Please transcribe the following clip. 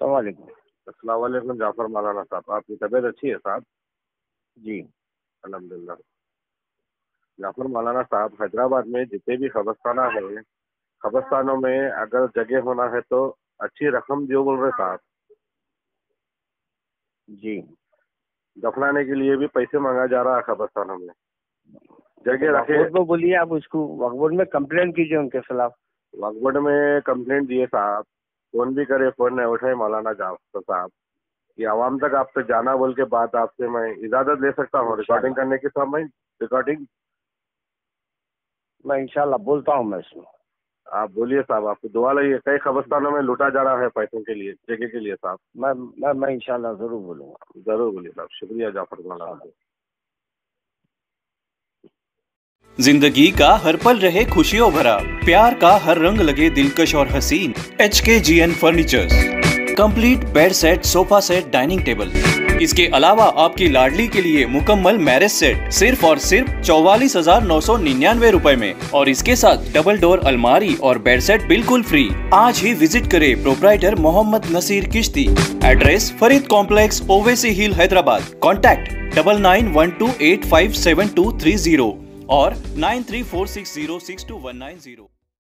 अस्सलामुअलैकुम। अस्सलाम वालेकुम जाफर मौलाना साहब, आपकी तबीयत अच्छी है साहब? जी। अल्हम्दुलिल्लाह। जाफर मौलाना साहब, हैदराबाद में जितने भी कब्रस्ताना है, कब्रस्तानों में अगर जगह होना है तो अच्छी रकम जो बोल रहे साहब, जी। दफनाने के लिए भी पैसे मांगा जा रहा है कब्रस्तानों में। जगह वक्फ रखे। बोर्ड में बोलिए, आप उसको वक्फ बोर्ड में कंप्लेन कीजिए उनके खिलाफ। वक्फ बोर्ड में कंप्लेंट दिए साहब, फोन भी करे, फोन नहीं उठाए मौलाना जाफर साहब। ये आवाम तक आपसे जाना बोल के बात, आपसे मैं इजाजत ले सकता हूँ रिकॉर्डिंग करने की साहब? मैं रिकॉर्डिंग मैं इंशाल्लाह बोलता हूँ मैं इसमें। आप बोलिए साहब, आपको दुआ लगी। कई कब्रस्तानों में लूटा जा रहा है पैसों के लिए, जगह के लिए साहब। मैं इंशाल्लाह जरूर बोलूंगा। जरूर बोलिए साहब। शुक्रिया जाफर मौलाना। जिंदगी का हर पल रहे खुशियों भरा, प्यार का हर रंग लगे दिलकश और हसीन। HKGN furnitures, complete bed set, sofa set, dining table. इसके अलावा आपकी लाडली के लिए मुकम्मल मैरिज सेट सिर्फ और सिर्फ 44,999 रुपए में, और इसके साथ डबल डोर अलमारी और बेड सेट बिल्कुल फ्री। आज ही विजिट करें proprietor Mohammed Naseer Kishti. Address Farid complex, Owaisi hill, Hyderabad. Contact 9912857230 और 9346062190।